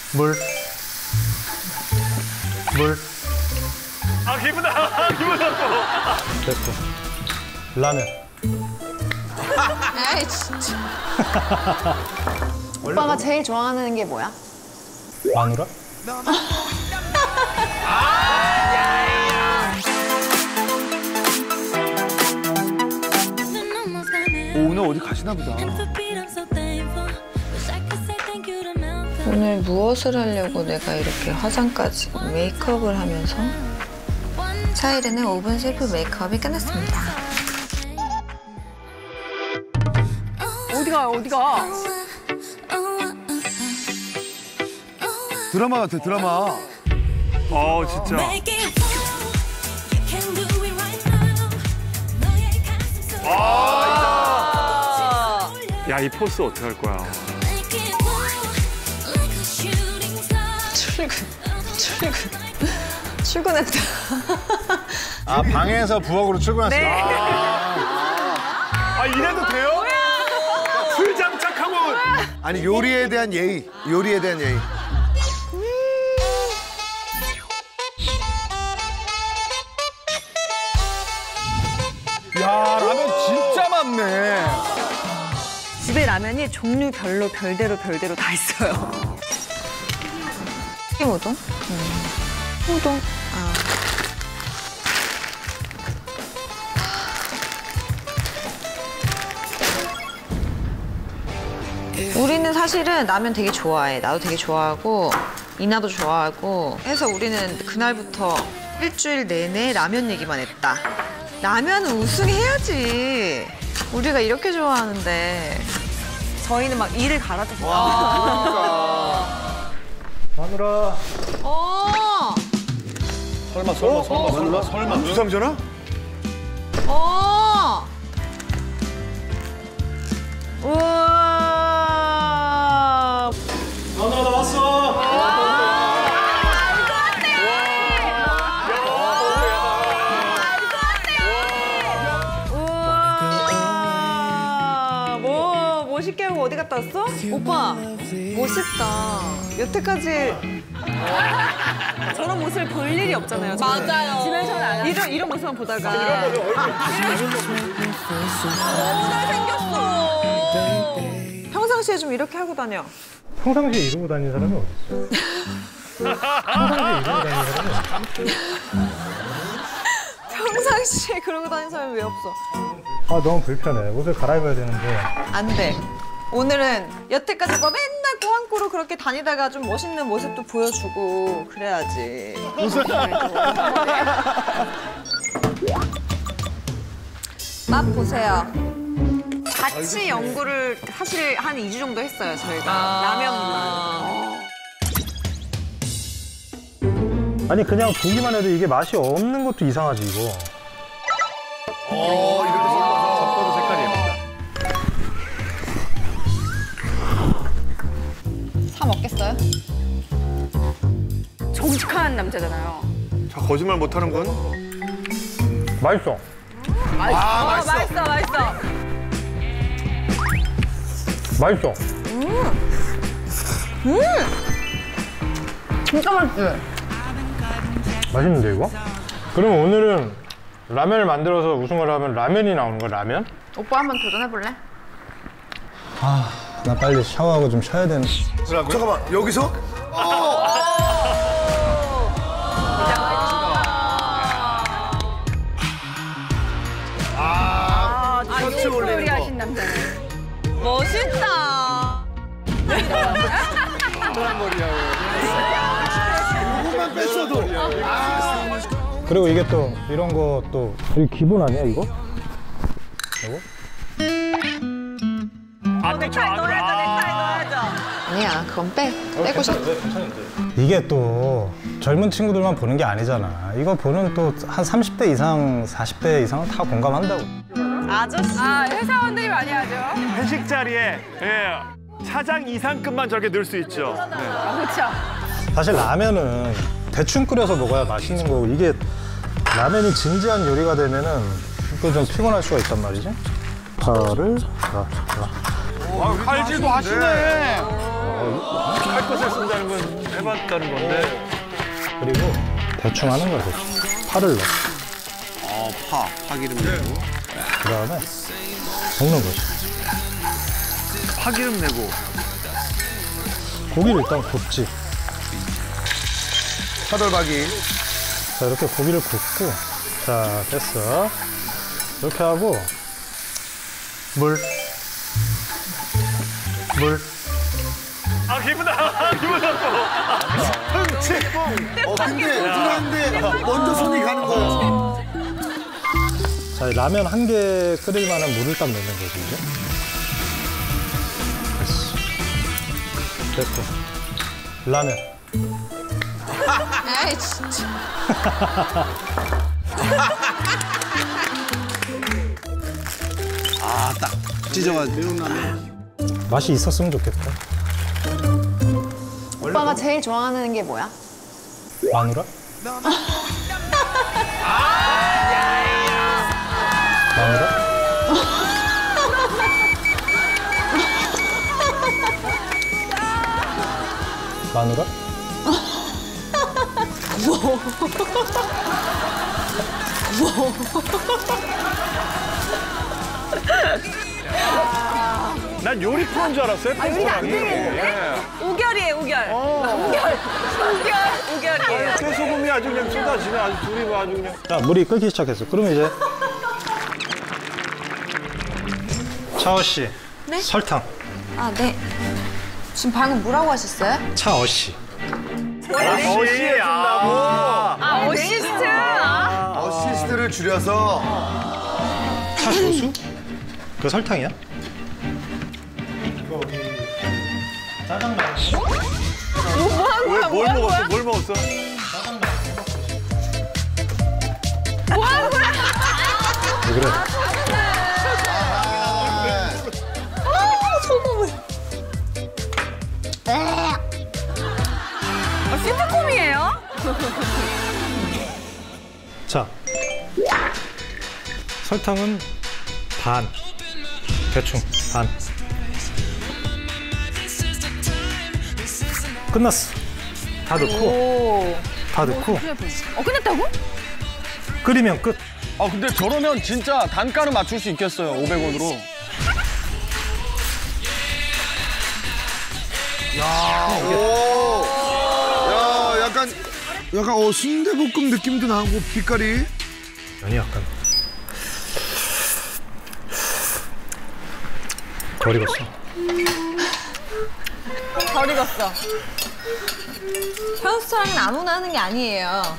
물. 아, 기분 나빠. 기분 나빠. 됐고. 라면. 아이, 진짜. 오빠가 제일 좋아하는 게 뭐야? 마누라? 오늘 어디 가시나 보다. 오늘 무엇을 하려고 내가 이렇게 화장까지 메이크업을 하면서 차이렌의 5분 셀프 메이크업이 끝났습니다. 어디가? 드라마 같아, 드라마. 진짜. 야, 이 포스 어떻게 할 거야? 출근했다. 아, 방에서 부엌으로 출근하시다. 네. 이래도 돼요? 풀장착하고. 아니, 요리에 대한 예의. 요리에 대한 예의. 야, 라면 진짜 많네. 집에 라면이 종류별로 별대로 다 있어요. 튀김 우동? 우동. 우리는 사실은 라면 되게 좋아해. 나도 되게 좋아하고 이나도 좋아하고 해서 우리는 그날부터 일주일 내내 라면 얘기만 했다. 라면은 우승해야지. 우리가 이렇게 좋아하는데. 저희는 막 이를 갈아줬어요. 마누라. 설마. 주상전화? 우와. 마누라 나왔어. 멋있게 하고 어디 갔다 왔어? 오빠, 멋있다. 여태까지 저런 모습을 볼 일이 없잖아요. 저는. 맞아요. 집에서는 안 하죠. 이런 모습만 보다가. 잘생겼어. 평상시에 좀 이렇게 하고 다녀. 평상시에 이러고 다니는 사람이 어디 있어? 평상시에 이러고 다니는 사람이 어디 있어? 평상시에 그러고 다니는 사람이 왜 없어? 아, 너무 불편해. 옷을 갈아입어야 되는데. 안 돼. 오늘은 여태까지 뭐 맨날 꼬안꼬로 그렇게 다니다가 좀 멋있는 모습도 보여주고 그래야지. 맛 보세요. 같이 연구를 사실 한 2주 정도 했어요, 저희가. 라면만. 아니, 그냥 보기만 해도 이게 맛이 없는 것도 이상하지, 이거. 이렇게 섞어도 색깔이 예쁘다. 사 먹겠어요? 정직한 남자잖아요. 자, 거짓말 못하는 건? 맛있어. 맛있어. 맛있어. 진짜 맛있어. 맛있는데, 이거? 그럼 오늘은 라면을 만들어서 우승을 하면 라면이 나오는 거야, 라면? 오빠 한번 도전해볼래? 아, 나 빨리 샤워하고 좀 쉬어야 되는. 잠깐만, 여기서? 셔츠 올리는 거. 하신 남자네. 멋있다. 조금만 뺐어도. 그리고 이게 또 이런 거 또 이거 기본 아니야, 이거? 이거? 넥타이 넣어야죠. 아니야, 그건 빼고 싶어. 이게 또 젊은 친구들만 보는 게 아니잖아. 이거 보는 또 한 30대 이상, 40대 이상은 다 공감한다고. 아저씨. 회사원들이 많이 하죠. 회식 자리에 차장 이상급만 저렇게 넣을 수 있죠. 그렇죠. 사실 라면은 대충 끓여서 먹어야 맛있는 거고, 이게 라면이 진지한 요리가 되면은 또 좀 피곤할 수가 있단 말이지. 파를 칼질도 하시네. 할 것을 쓴다는 건 해봤다는 건데. 그리고 대충 하는 거야, 대충. 파를 넣어. 파기름 내고. 그 다음에 볶는 거지. 파기름 내고. 고기를 일단 굽지. 차돌박이. 자, 이렇게 고기를 굽고. 자, 됐어. 이렇게 하고, 물. 아, 기분 나빠. 기분 나빠. 근데 들어왔는데 먼저 손이 가는 거야. 자, 라면 한 개 끓일 만한 물을 딱 넣는 거지, 이제. 됐어. 됐고. 라면. 아이 진짜. 딱 찢어가지고. 매운 라면. 맛이 있었으면 좋겠다. 오빠가 제일 좋아하는 게 뭐야? 마누라? 마누라? 마누라? 난 요리 프로인 줄 알았어요. 요리가 안 되겠는데? 우결이에요, 우결. 우결이에요. 깨소금이 아주 그냥 쏟아지네. 아주 둘이 뭐 아주 그냥. 자, 물이 끓기 시작했어. 그러면 이제 차어 씨, 네? 설탕. 아 네. 지금 방금 뭐라고 하셨어요? 차어 씨. 어시에 준다고. 어시스트. 어시스트를 줄여서. 차조수? 그 설탕이야? 짜장면. 뭘 먹었어? 뭘 먹었어? 왜 그래? 시트콤이에요? 자, 설탕은 반. 대충 반. 끝났어. 다 넣고. 다 넣고. 끝났다고? 끓이면 끝. 아 근데 저러면 진짜 단가는 맞출 수 있겠어요. 500원으로. 야, 약간 순대볶음 느낌도 나고 빛깔이. 면이 약간 덜 익었어. 덜 익었어. 현수랑은 아무나 하는 게 아니에요.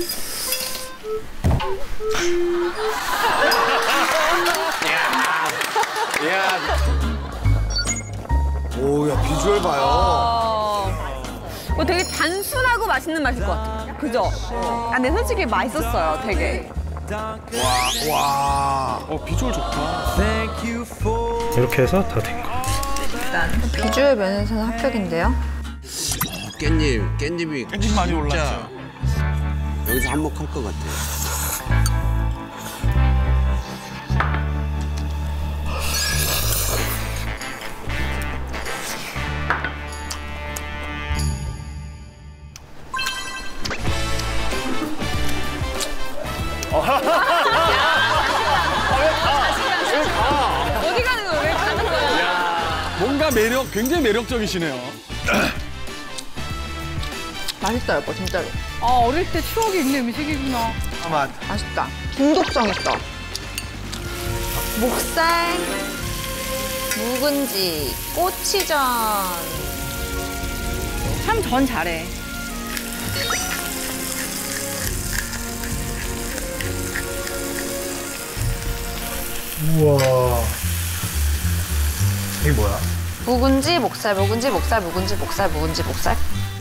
오, 야, 비주얼 봐요. 뭐 되게 단순하고 맛있는 맛일 것 같아. 그죠? 아, 근데 솔직히 맛있었어요, 되게. 와. 비주얼 좋다. 이렇게 해서 다 된 거. 일단 비주얼 면에서는 합격인데요. 깻잎이 깻잎 많이 올랐어요. 여기서 한몫할 것 같아요. 어디 가는 거야? 왜 가는 거야? 뭔가 굉장히 매력적이시네요. 맛있다 오빠 진짜로. 어릴 때 추억이 있는 음식이구나. 맛. 맛있다. 중독성 있어. 목살, 묵은지, 꼬치전. 참 전 잘해. 우와. 이게 뭐야? 묵은지, 목살, 묵은지, 목살, 묵은지, 목살, 묵은지, 목살.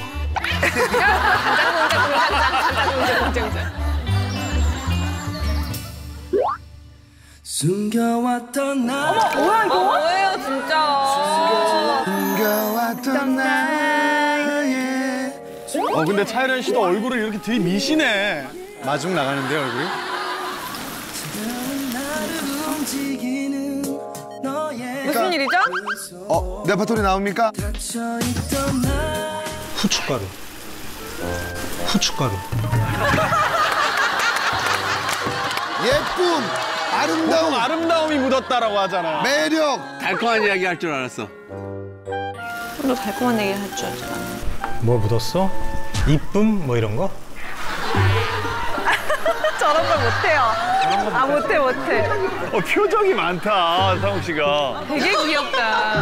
숨겨왔던 나 뭐예요, 진짜. 숨겨왔던 나의. 근데 차이런 씨도 얼굴을 이렇게 들이미시네. 마중 나가는데 얼굴이. 무슨 일이죠? 레퍼토리 나옵니까? 후춧가루. 후춧가루. 예쁨, 아름다움, 아름다움이 묻었다라고 하잖아. 매력. 달콤한 이야기 할 줄 알았어. 너 달콤한 얘기 할 줄 알잖아. 뭐 묻었어? 이쁨? 뭐 이런 거? 저런 걸 못해요. 아 못해. 표정이 많다, 상욱 씨가. 되게 귀엽다.